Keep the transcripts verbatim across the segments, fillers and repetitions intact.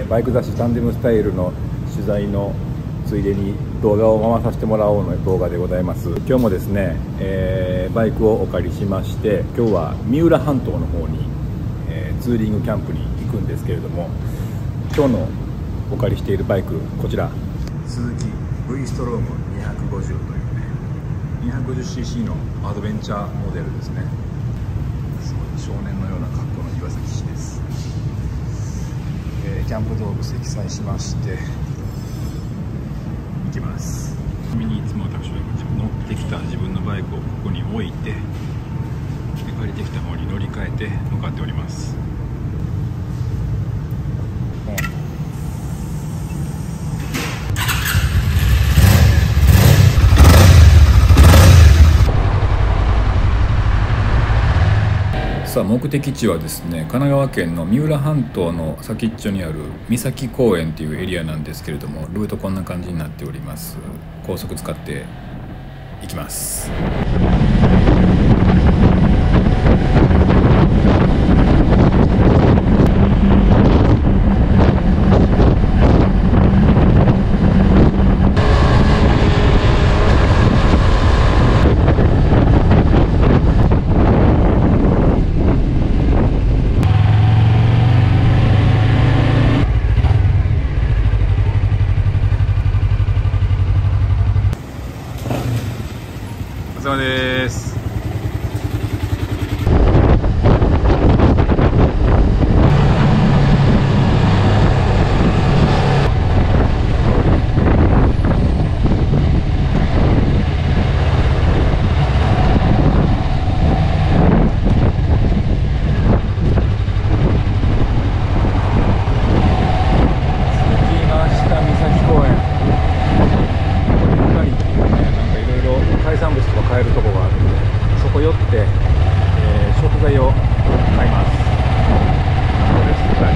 ー、バイク雑誌タンデムスタイルの取材のついでに動画を回させてもらおうの動画でございます。今日もですね、えー、バイクをお借りしまして、今日は三浦半島の方に、えー、ツーリングキャンプに行くんですけれども、今日のお借りしているバイク、こちらスズキ V ストロームにひゃくごじゅうというね にひゃくごじゅうシーシー のアドベンチャーモデルですね。すごい少年のような格好の岩崎氏です。えー、キャンプ道具積載しまして行きます。ちなみにいつも私は乗ってきた自分のバイクをここに置いて、で借りてきた方に乗り換えて向かっております。さあ目的地はですね、神奈川県の三浦半島の先っちょにある三崎公園というエリアなんですけれども、ルートこんな感じになっております。高速使って行きます。お疲れ様です。買えるところがあるので、そこ寄って、えー、食材を買います。そうです。はい、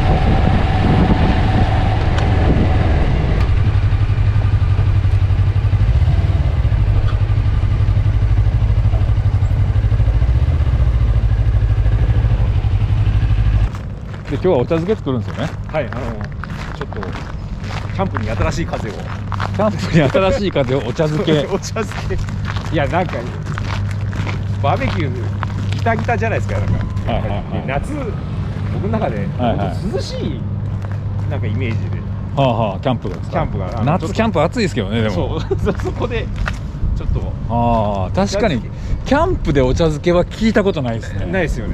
で今日はお茶漬け作るんですよね。 はい、あのちょっとキャンプに新しい風をキャンプに新しい風をお茶漬けお茶漬けいや、なんかバーベキューギタギタじゃないですか。なんか、はいはいはい、夏僕の中で、はいはい、涼しいなんかイメージで、 はあはあ、キャンプがですか。 キャンプが夏キャンプ暑いですけどね。でもそうそこでちょっと、 ああ確かにキャンプでお茶漬けは聞いたことないですね。 ないですよね。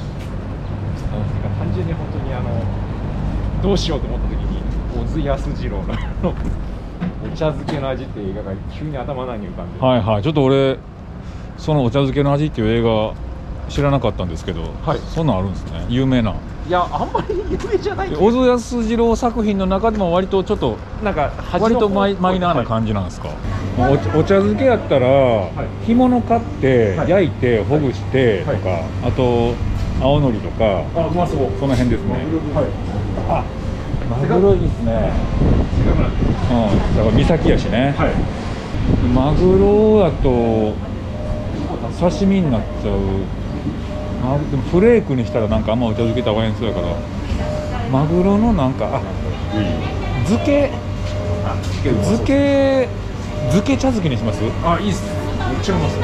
単純に本当にあのどうしようと思った時に小津安二郎のお茶漬けの味っていう映画が急に頭の中に浮かんで、 はいはい、ちょっと俺そのお茶漬けの味っていう映画知らなかったんですけど、はい、そんなんあるんですね。有名な。 いや、あんまり有名じゃない。 小津安二郎作品の中でも割とちょっとなんか割とマイ、マイナーな感じなんですか。はい、お, お茶漬けやったら、はい、干物買って焼いてほぐしてとか、はいはい、あと青のりとか、 あ、うまそう。 その辺ですね。はい、あ、マグロいいですね。うん、だから三崎やしね。はい、マグロだと刺身になっちゃう。ま、でもフレークにしたらなんかあんまお茶漬けた方がいいんそうやから、マグロのなんか、あ、漬け漬け漬け茶漬けにします。 あ、いいっすね。めっちゃうまそう。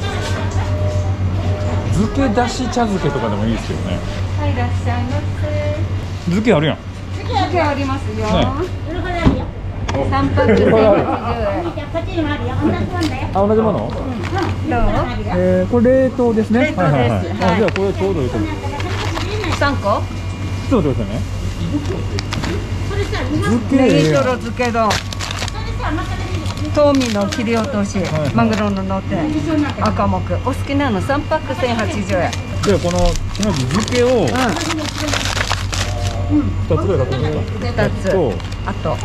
漬けだし茶漬けとかでもいいですよね。 はい、いらっしゃいませ。 漬けあるやん。 漬けありますよ。ね、三パック千八十円。 あ、同じもの？ どう？ えー、これ冷凍ですね。 冷凍です。 はいはいはい。あ、じゃあこれちょうどいいと思う。 三個？ そうですよね。 漬け。ネギトロ漬け丼。トウミの切り落とし、はいはい、マグロののって赤目。お好きなの三パック千八十円。 で、この漬けを。うん、二つぐらい買ってみますか。 二つ。あと。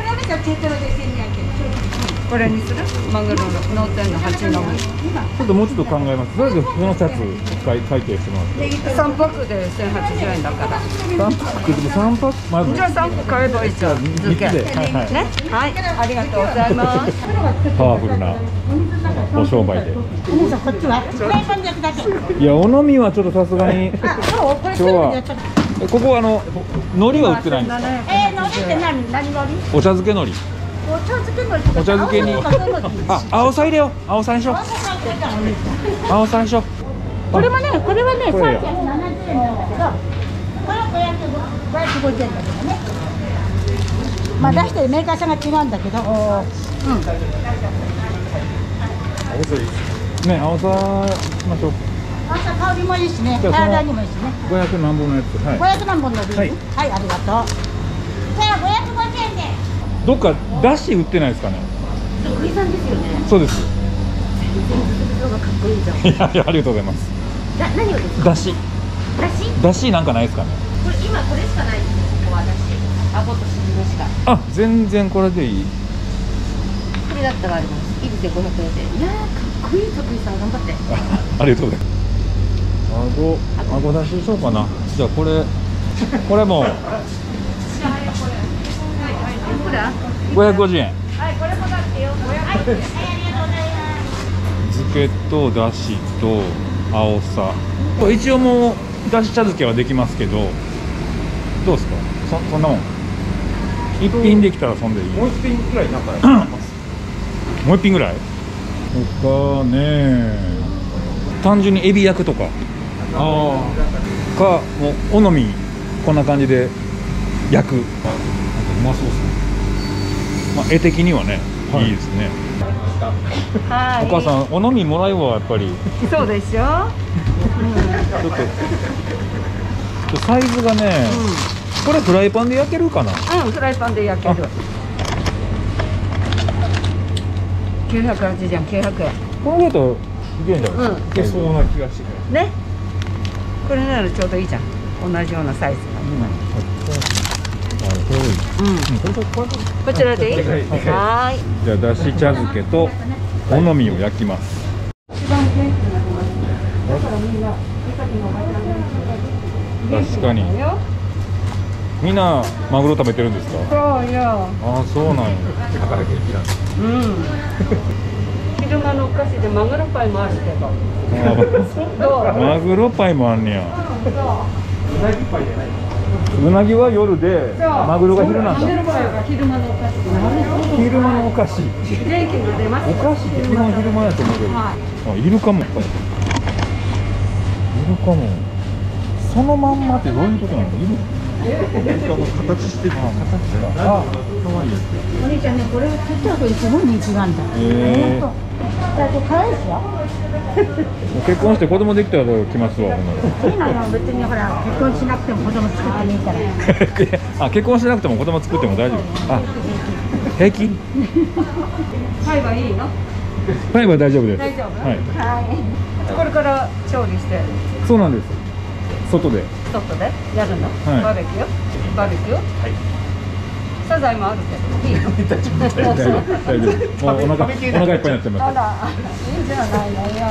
これにする？マグロの脳天の八のみ。 ちょっともうちょっと考えます。とりあえずこのふたつ会計してもらって。 三パックで千八十円だから。 三パックでも三パックまず。 じゃあ三個買えばいいじゃん。漬け。はいはい。ね。はい。ありがとうございます。 パワフルなお商売で。 お兄さんこっちは。フライパンで焼くだけ。 いや、お飲みはちょっとさすがに今日はここはあの海苔は売ってないんですか？ えー、海苔って何何海苔？ お茶漬け海苔。 お茶漬け海苔。 お茶漬けに。あ、青さ入れよう。青さにしよう。青さにしよう。 これもね、これはね、 これやさんびゃくななじゅうえんなんだけど、これはごひゃくごじゅうえんだけどね。まあ出してるメーカーさんが違うんだけど、うん。 ね、青さしましょう。 朝香りもいいしね、 じゃあその体にもいいしね。 ごひゃく何本のやつ。はい。 ごひゃく何本のビール。 ははいい、ありがとう。じゃあごひゃくごじゅうえんで。 どっかだし売ってないですかね。 徳井さんですよね。 そうです。 色がかっこいいじゃん。 いやいや、ありがとうございます。 だ、何をですか。 だし。 だし。 だしなんかないですかね。 これ今これしかないですよ。ここはだし。あごとしじみしか。 あ、全然これでいい。 これだったらあります。いいですよ、ごひゃくえんで。いやー、かっこいい徳井さん、頑張って。 ありがとうございます。あご、あごだししようかな。じゃあこれ、これもいくら。 ごひゃくごじゅうえん。 はい、これもだってよ。ごひゃくえん。はい、ありがとうございます。 漬けとだしと青さ。一応もうだし茶漬けはできますけど、どうですか。そ、そんなもん。一品できたらそんでいい。 もう一品くらいなんかもう一品ぐらい。他ね、単純にエビ焼くとか。ああ。か、もうおのみこんな感じで焼く。うまそうですね。まあ絵的にはね、はい、いいですね。 はい。 お母さんおのみもらうわやっぱり。 そうでしょ。 ちょっとサイズがね、うん、これフライパンで焼けるかな。 うん、フライパンで焼ける。きゅうひゃくはちじゅうえん、きゅうひゃくえん。 これだといけんじゃない。 うん、いけそうな気がしてくる。 ね。これならちょうどいいじゃん。同じようなサイズが。うん。うん。こちらでいい。はい。 じゃあだし茶漬けとおのみを焼きます。確かに。みんなマグロ食べてるんですか。 そうよ。 ああ、そうなんや。 うん。昼間のお菓子でマグロパイもあるけど。 マグロパイもあんねや。うなぎは夜で、マグロが昼なんだ。 昼間のお菓子。 昼間のお菓子。 元気が出ます。 お菓子って基本昼間やと思うけど。あ、いるかも。いるかも。そのまんまってどういうことなの？いる。形してる。形が。あ、可愛いやつ。 お兄ちゃんね、これをちっちゃい子にすごい人気があるんだ。 へえ。 だって可愛いですよ。 結婚して子供できたら来ますわ。 いいのよ、別にほら結婚しなくても子供作ってもいいから。 あ、結婚しなくても子供作っても大丈夫。あ、平気？ パイはいいの？ パイは大丈夫です。 大丈夫？ はい。 はい。 これから調理して。 そうなんです。外で。 外でやるの？ はい、 バーベキュー？バーベキュー？はい。サザエもあるけどいいの？ 大丈夫大丈夫大丈夫。もうお腹お腹いっぱいになってます。 あら、いいんじゃないのよ。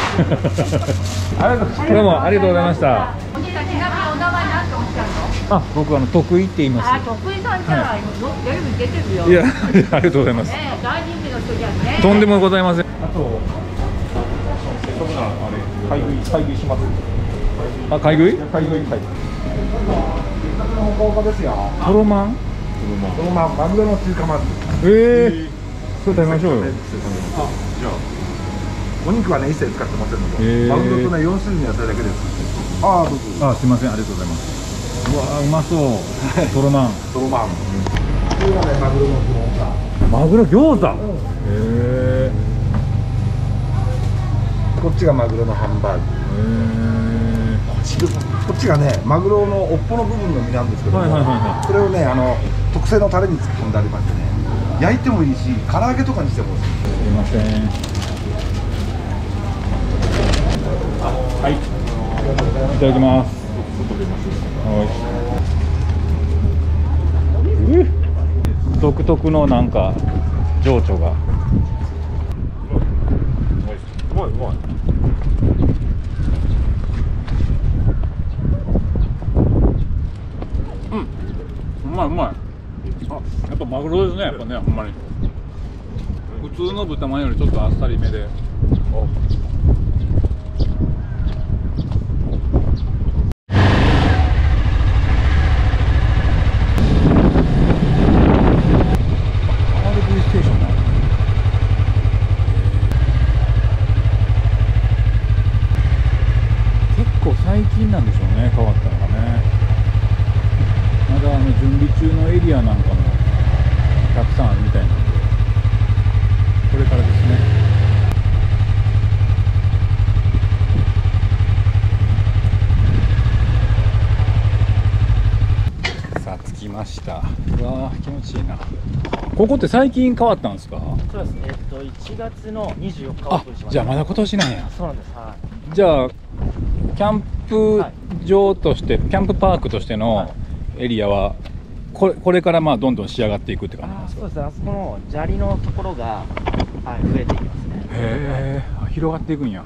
どうもありがとうございました。 お兄さん、ちなみにお名前なんておっしゃるの？ あ、僕あの得意って言います。 あ、徳井さんじゃないの？テレビ出てるよ。 いや、ありがとうございます。 ね、大人気の人じゃんね。 とんでもございません。あと、 せっかくならあれ買い食い買い食いします。 あ、買い食い？ 買い食い買い。豪華ですよ。 トロマン？ このままマグロの中華まず。 ええ。それ食べましょうよ。 あ、じゃあお肉はね一切使ってませんので、 えー、 マグロとねよん種類の野菜だけです。ああ、どうぞ。 あ、すみません、ありがとうございます。うわー、うまそう。トロマン。 トロマン。これがねマグロの餃子。 マグロ餃子。へえ。 こっちがマグロのハンバーグ。 へえ。 こっちがねマグロの尾っぽの部分の身なんですけども、 はいはいはいはい、 それをねあの特製のタレに突っ込んでありましてね、焼いてもいいし唐揚げとかにしてもいい。 すみません。はい。いただきます。はい。独特のなんか情緒が。 うまいうまい。 うん。うまいうまい。あ、やっぱマグロですね。やっぱね、ほんまに。普通の豚まんよりちょっとあっさりめで。 ました。うわー気持ちいいな。ここって最近変わったんですか？ そうです。えっといちがつのにじゅうよっかオープンしました。 じゃあまだ今年なんや。 そうなんです。はい。 じゃあキャンプ場として、はい、キャンプパークとしてのエリアはこれ、これからまあどんどん仕上がっていくって感じなんですか？ そうですね。あそこの砂利のところが、はい、増えていきますね。 へえ、はい、広がっていくんや。はい、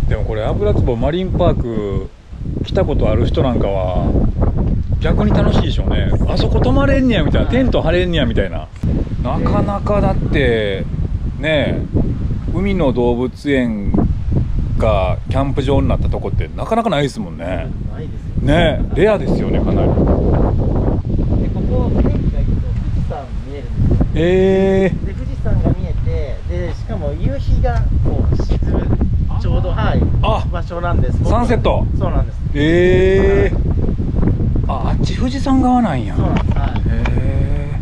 でもこれ油壺マリンパーク来たことある人なんかは逆に楽しいでしょうね。あそこ泊まれんねやみたいな、テント張れんねやみたいな。なかなかだってね、海の動物園がキャンプ場になったとこってなかなかないですもんね。 ないですよね。ね、レアですよね、かなり。 でここ天気がいいと富士山見えるんですよ。 えー、 で富士山が見えて、でしかも夕日がこう沈むちょうど、はい、 あ場所なんです。 サンセット。 そうなんです。 ええー、あ、あっち富士山側なんや。 そうなんです。はい。 へえ。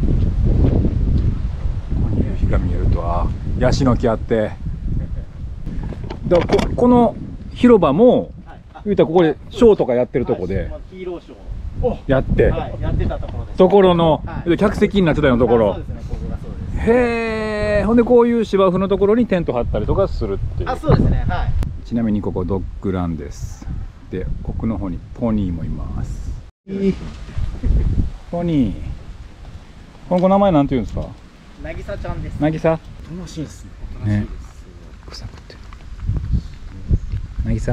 ここに夕日が見えるとは、ヤシの木あって。だここの広場も、はい、言うたらここでショーとかやってるとこで、 はい、ヒーローショーやって、 はい、やってたところです。 ところの、 はい、 客席になってたようなところ。 そうですね、ここがそうです。 へえ。ほんでこういう芝生のところにテント張ったりとかするっていう。 あ、そうですね。はい。 ちなみにここドッグランです。で、奥の方にポニーもいます。ポニー。この子名前なんて言うんですか？ なぎさちゃんです。 なぎさ。 楽しいですね。 ね。草食って。なぎさ。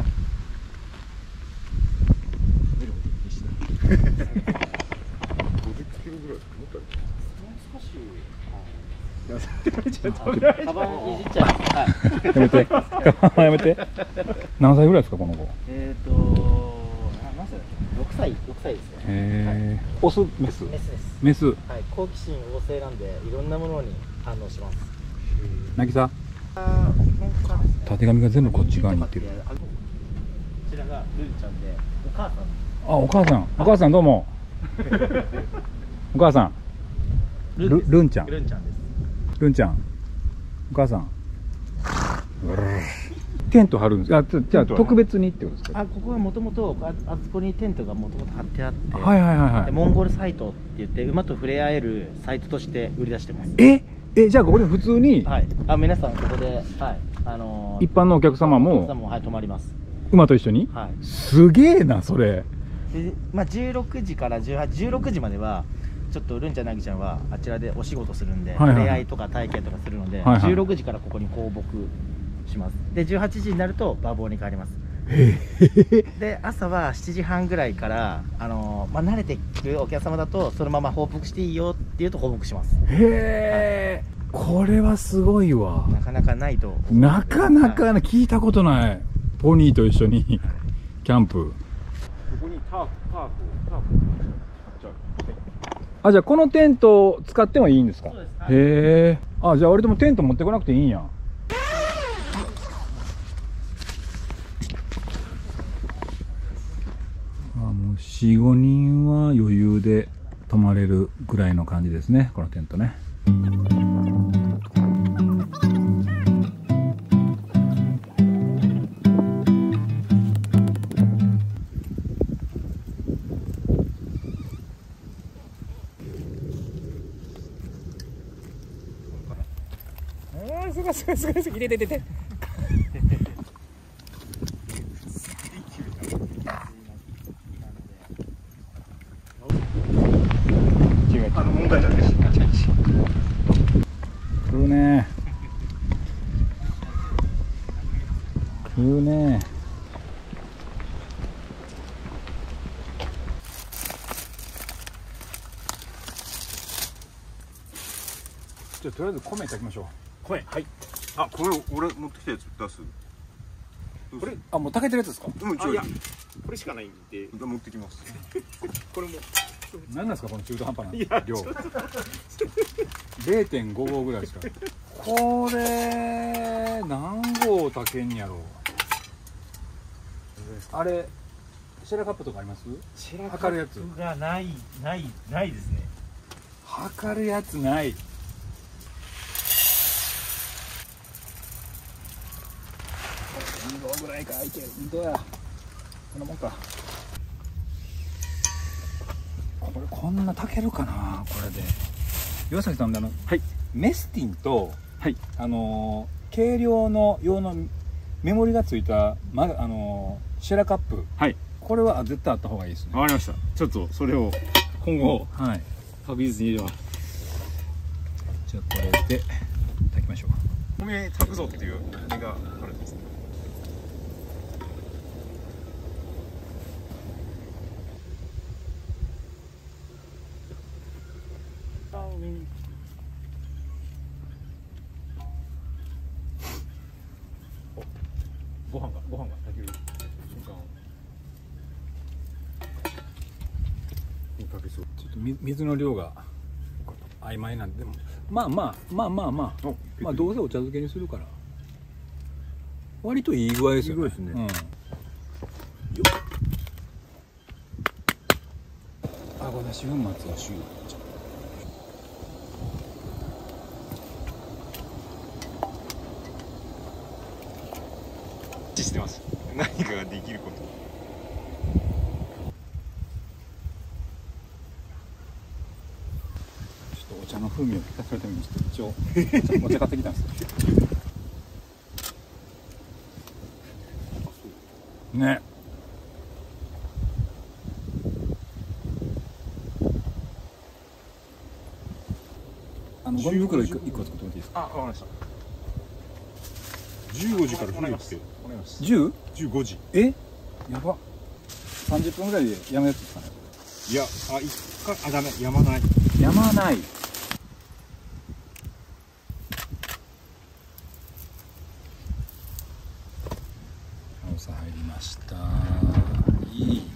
カバンいじっちゃいます。はい。 やめて。カバンやめて。何歳ぐらいですかこの子？ えっと、何歳だっけ？六歳、六歳ですね。 へえ。オス、メス？ メスです。 メス。 はい。好奇心旺盛なんで、いろんなものに反応します。 なぎさ。たてがみが全部こっち側に行ってる。 こちらがルンちゃんで、お母さん。 あ、お母さん。お母さんどうも。お母さん。ルルンちゃん。 ルンちゃんです。 ルンちゃん。お母さん。テント張るんですか？あ、じゃあ特別にってことですか？ あ、ここはもともとあそこにテントがもともと張ってあって、 はいはいはいはい。 モンゴルサイトって言って馬と触れ合えるサイトとして売り出してます。 ええ、じゃあここで普通に、 はい、あ、皆さんここで、はい、あのー、 一般のお客様も、 お客様も、はい、泊まります。 馬と一緒に？はい。すげえなそれ。 で、まあじゅうろくじからじゅうはち、じゅうろくじまではちょっとルンちゃんなぎちゃんはあちらでお仕事するんで、触れ合いとか体験とかするので、はいはい、じゅうろくじからここに放牧します。でじゅうはちじになると馬房に帰ります。で朝はしちじはんぐらいから、あのーまあ、慣れてくるお客様だとそのまま放牧していいよって言うと放牧します。 へえ、はい、これはすごいわ。 なかなかないと。 なかなか聞いたことない。ポニーと一緒にキャンプ。 ここにタープタープタープあ、じゃあこのテントを使ってもいいんですか？ そうです。はい、へえ。あ、じゃあ俺でもテント持ってこなくていいんや。あ、もうよん、ごにんは余裕で泊まれるぐらいの感じですね、このテントね。 ああ、すごいすごいすごいすごい。入れててて。 あの問題じゃないです。食うね。食うね。じゃあとりあえず米炊きましょう。 米、はい。 あ、これ俺持ってきたやつ出す。 これ、あ、もう炊けてるやつですか？ うん、ちょい。 いや、これしかないんで。 持ってきます。 これも。 何なんですかこの中途半端いな量。ゼロてんご 合ぐらいしか。これ何合炊けんやろう。あれシェラカップとかあります？ シェラカ測るやつップがないないないですね。 測るやつない。に合ぐらいかいける。本当や。 こんなもんか。これこんな炊けるかなこれで。岩崎さんであの、はい、メスティンと、はい、あの計量の用のメモリがついた、ま、あのシェラカップ、はい、これは絶対あった方がいいですね。わかりました。ちょっとそれを今後、はい、確実に入れます。じゃあこれで炊きましょうか。米炊くぞっていう感じがあるんですね。ご飯がご飯が炊ける瞬間をかけそう。ちょっと水の量が曖昧なんで、でもまあまあまあまあまあまあどうせお茶漬けにするから割といい具合ですよね。いい具合ですね。うん。よっ。あごだし粉末をしゅう。してます。何かができること。ちょっとお茶の風味を聞かせるためにちょっと一応お茶買ってきたんですよ。ね。あのゴミ袋一個一個作ってもらっていいですか。あ、わかりました。じゅうごじから来るって。じゅう？じゅうごじ。え？やば。さんじゅっぷんぐらいでやめるやつですかね。いや、あ、一回、あ、ダメ、やまない。やまない。青さ入りました。いい。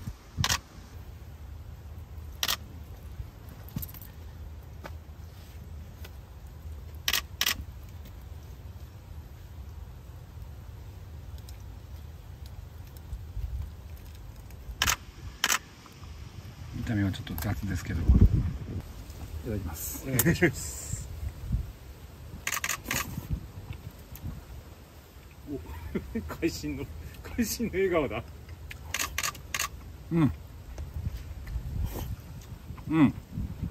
見た目はちょっと雑ですけど、いただきます。お願いします。お、会心の会心の笑顔だ。うん。うん。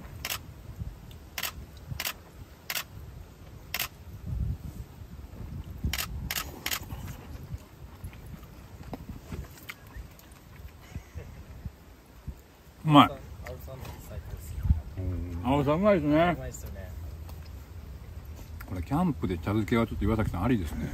うまい。青さんうまいですね。これキャンプで茶漬けはちょっと岩崎さんありですね。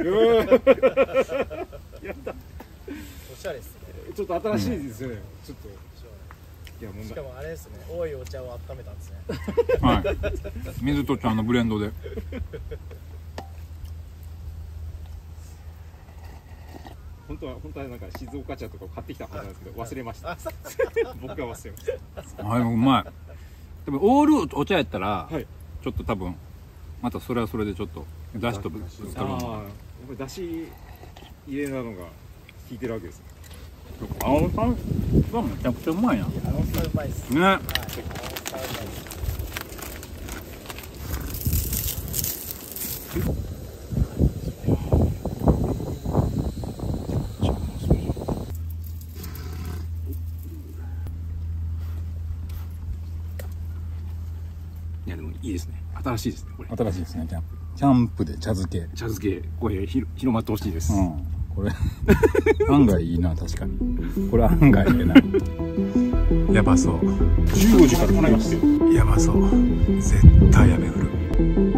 やだ。 おしゃれですね。 ちょっと新しいですよね。ちょっと。いやもうしかもあれですね。多いお茶を温めたんですね。 はい。水と茶のブレンドで。 本当は本当はなんか静岡茶とか買ってきたはずなんですけど忘れました。僕が忘れました。 あ、うまい。でもオールお茶やったら、はい、ちょっと多分またそれはそれでちょっとだしとぶつかるの。ああ、 だし入れなのが効いてるわけですね。 青さんがめちゃくちゃうまいな。 青さんうまいですね。はい、青さんうまいです。いやでもいいですね。新しいですねこれ。新しいですね。キャンプ。キャンプで茶漬け。茶漬けこれひ広まってほしいです。うん、これ案外いいな確かに。これ案外いいな。やばそう。じゅうごじから来ないますよ。やばそう。絶対やめふる。